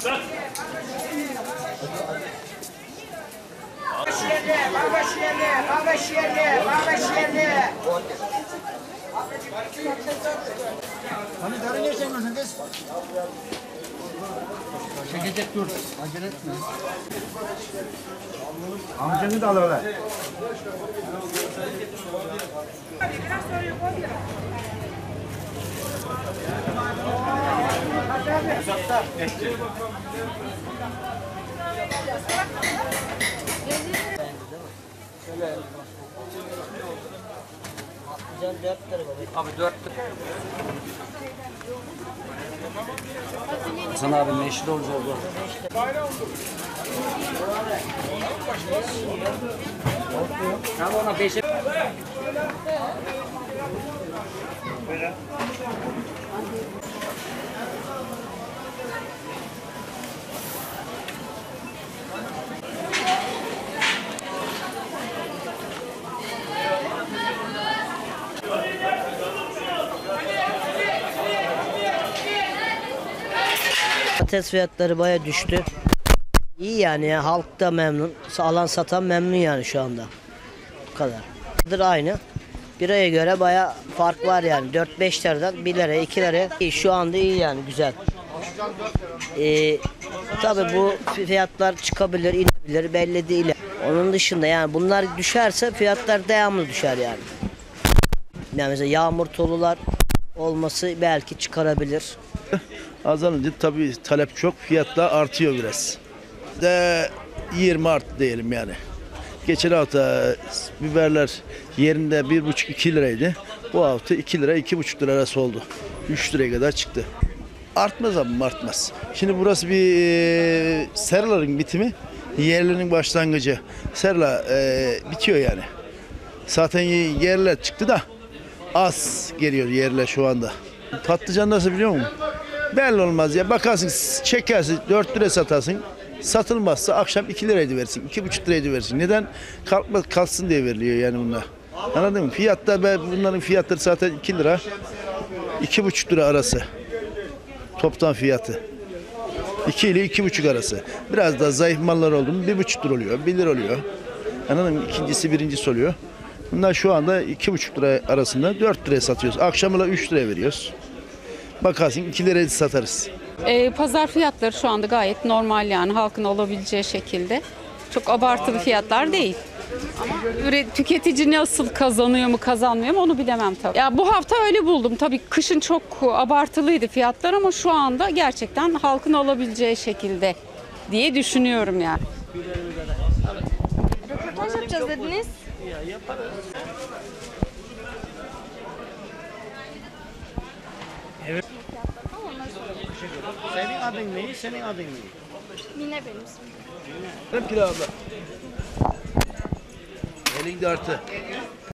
Hani darı ne çekmiyorsun kız? Çekecek dur. Acele etme. Amcanı da al öyle. Abi 4 Hasan abi meşhur olacak bu. Tamam ona 5'e. Patates fiyatları baya düştü. İyi yani ya, halk da memnun. Alan satan memnun yani şu anda. Bu kadar. Aynı. Bir aya göre baya fark var yani. 4-5 liradan 1 liraya 2 liraya. Şu anda iyi yani güzel. Tabii bu fiyatlar çıkabilir, inebilir belli değil. Onun dışında yani bunlar düşerse fiyatlar devamlı düşer yani. Yani mesela yağmur tolular olması belki çıkarabilir. Azalınca tabii talep çok, fiyatlar artıyor biraz. De 20 arttı diyelim yani. Geçen hafta biberler yerinde 1,5-2 liraydı. Bu hafta 2 lira 2,5 lira arası oldu. 3 liraya kadar çıktı. Artmaz abi, artmaz. Şimdi burası bir serlaların bitimi, yerlerin başlangıcı. Serla bitiyor yani. Zaten yerler çıktı da az geliyor yerler şu anda. Patlıcan nasıl biliyor musun? Belli olmaz ya. Bakarsın, çekersin 4 lira satarsın. Satılmazsa akşam 2 liraydı versin, 2,5 liraydı versin. Neden? Kalsın diye veriliyor yani bunlar. Anladın mı? Fiyatta bunların fiyatları zaten 2 lira, 2,5 lira arası. Toptan fiyatı. 2 ile 2,5 arası. Biraz daha zayıf mallar oldu mu 1,5 lira oluyor, 1 lira oluyor. Anladın mı? İkincisi, birincisi oluyor. Bunlar şu anda 2,5 lira arasında 4 liraya satıyoruz. Akşamına 3 liraya veriyoruz. Bakarsın 2 liraya satarız. Pazar fiyatları şu anda gayet normal yani halkın olabileceği şekilde. Çok abartılı fiyatlar değil. Ama tüketici nasıl kazanıyor mu kazanmıyor mu onu bilemem tabii. Ya bu hafta öyle buldum. Tabii kışın çok abartılıydı fiyatlar ama şu anda gerçekten halkın olabileceği şekilde diye düşünüyorum yani. Röportaj yapacağız dediniz. Yaparız. Evet. Senin adın ne? Senin adın ne? Mine benim ismim. Hep kira abla. Elinde artı.